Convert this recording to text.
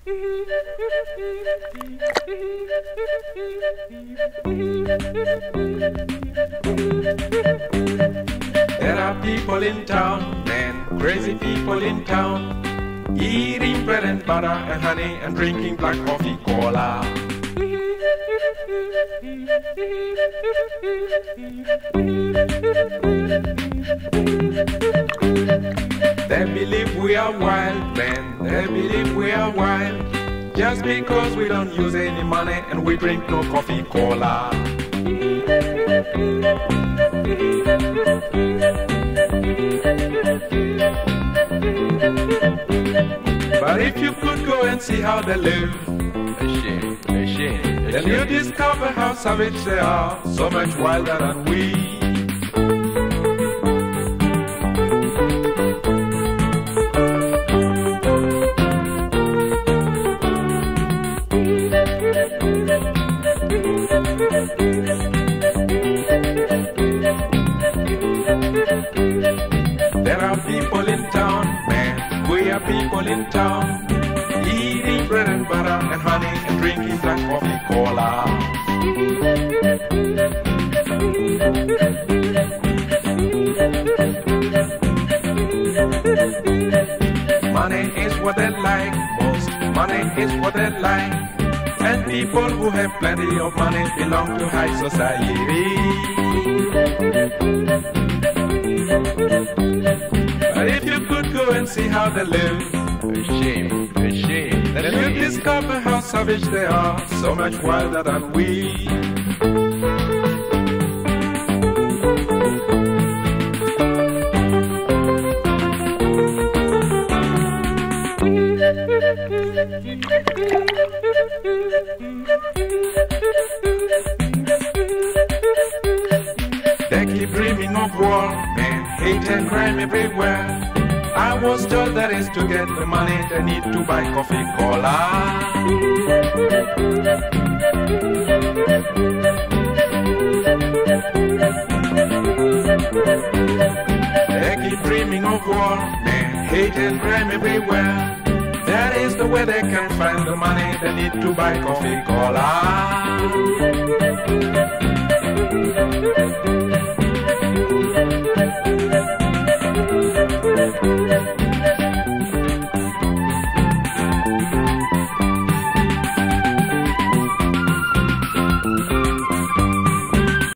There are people in town, men, crazy people in town, eating bread and butter and honey and drinking black coffee cola. They believe we are wild, men, they believe we are wild, just because we don't use any money and we drink no coffee cola. But if you could go and see how they live, then you discover how savage they are, so much wilder than we. There are people in town, man, we are people in town, eating bread and butter and honey and drinking black coffee cola. Money is what they like most, money is what they like, and people who have plenty of money belong to high society. But if you could go and see how they live, then you'd discover how savage they are, so much wilder than we. They keep dreaming of war, and hate and crime everywhere. I was told that is to get the money they need to buy coffee cola. They keep dreaming of war, and hate and crime everywhere. That is the way they can find the money they need to buy coffee cola.